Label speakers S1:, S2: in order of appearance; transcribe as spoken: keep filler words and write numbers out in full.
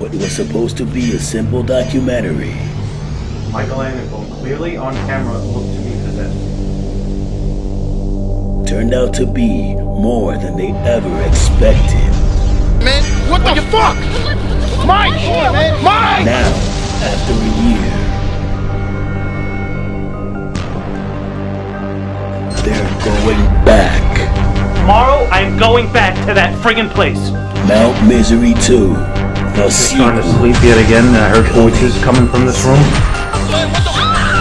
S1: what was supposed to be a simple documentary
S2: Michelangelo clearly on camera looked to me possessed.
S1: turned out to be more than they ever expected.
S3: Man, what the fuck? Mike! Mike!
S1: Now, after a year, they're going back.
S2: Tomorrow, I'm going back to that friggin' place.
S1: Mount Misery two, the
S2: You're starting to
S1: sequel.
S2: sleep yet again. I heard voices coming from this room.
S3: What the fuck?